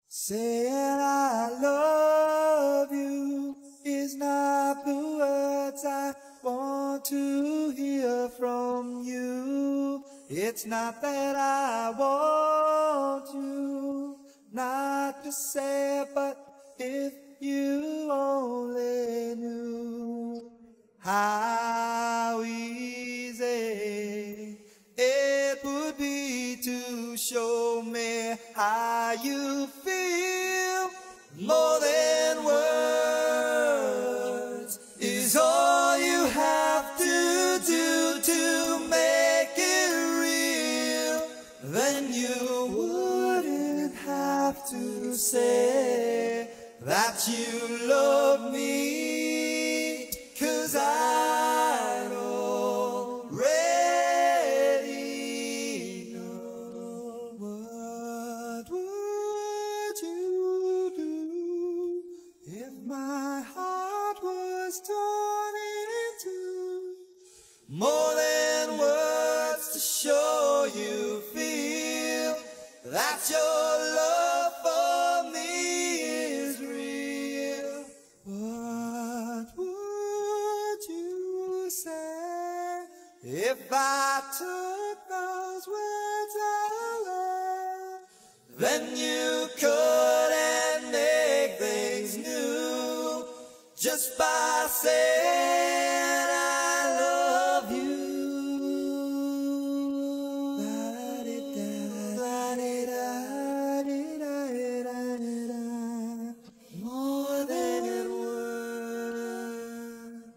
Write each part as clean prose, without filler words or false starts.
Saying I love you is not the words I want to hear from you. It's not that I want you not to say it, but if you only knew how easy it would be to show me how you feel. More than words is all you have to do to make it real. Then you wouldn't have to say that you love me, 'cause I already know. What would you do if my heart was torn into more than words to show you feel that your love for me is real? What would you say if I took those words away? Then you couldn't make things new just by saying I love you. More than words.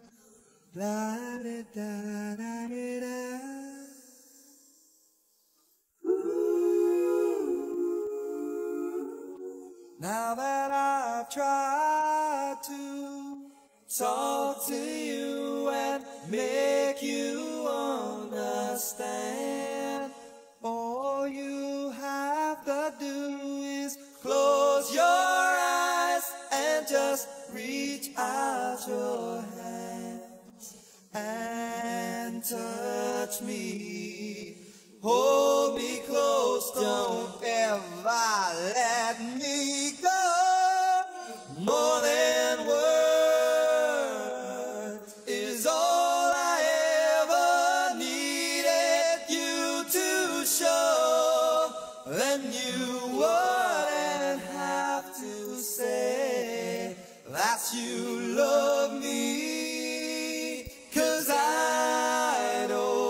Now that I've tried to talk to you and make you understand, all you have to do is close your eyes and just reach out your hands and touch me. Hold me close, don't ever let me go. More than words is all I ever needed you to show. Then you wouldn't have to say that you love me, 'cause I'd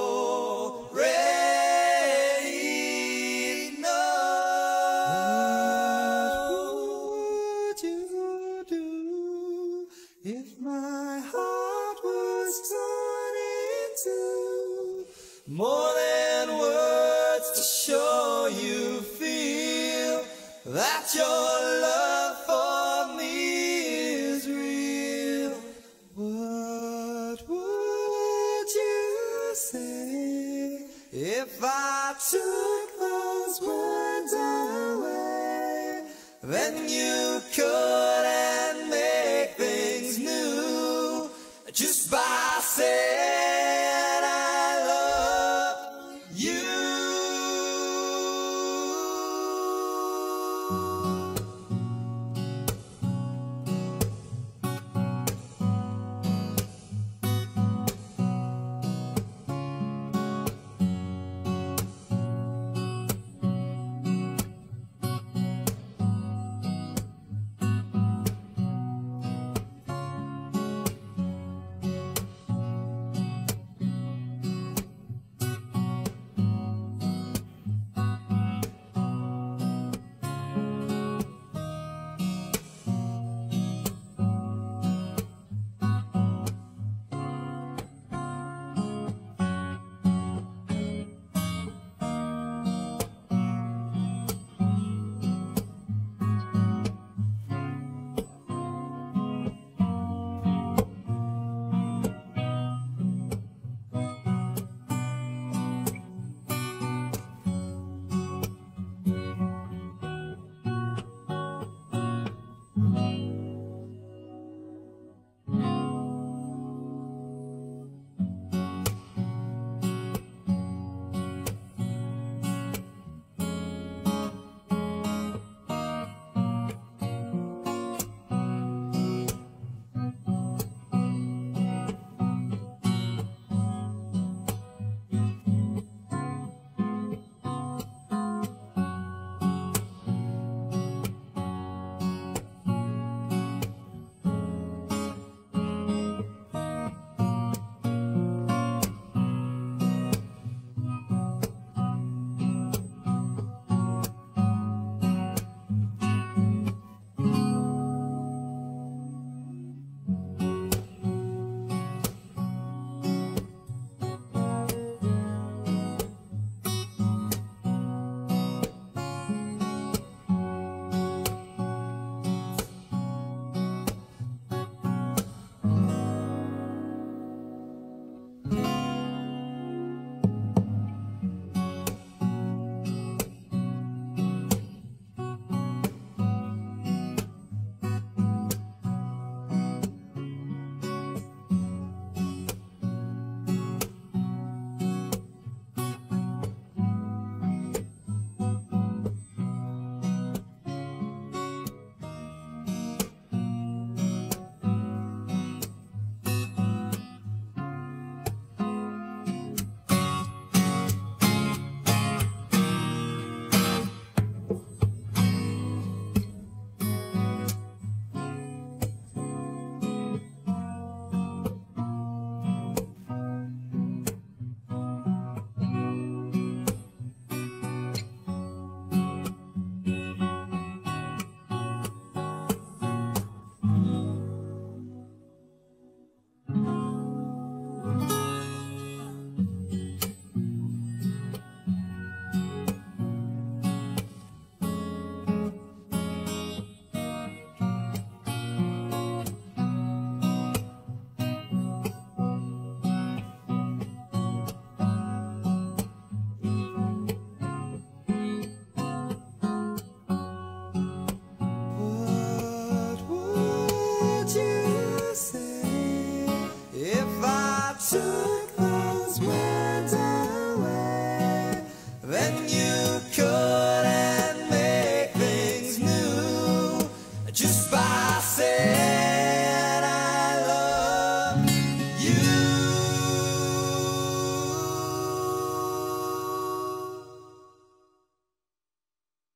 already know. What would you do if my heart was torn into more than words to show you feel that your love for me is real? What would you say if I took those words away? Then you couldn't make things new just by saying I love you. just by